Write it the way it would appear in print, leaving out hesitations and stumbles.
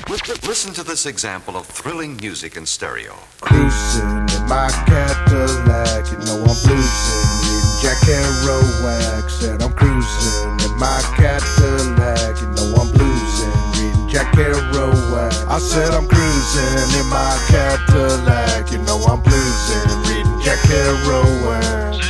Listen to this example of thrilling music in stereo. Cruising in my Cadillac, you know I'm bluesing, reading Jack Kerouac. Said I'm cruising in my Cadillac, you know I'm bluesing, reading Jack Kerouac. I said I'm cruising in my Cadillac, you know I'm bluesing, reading Jack Kerouac.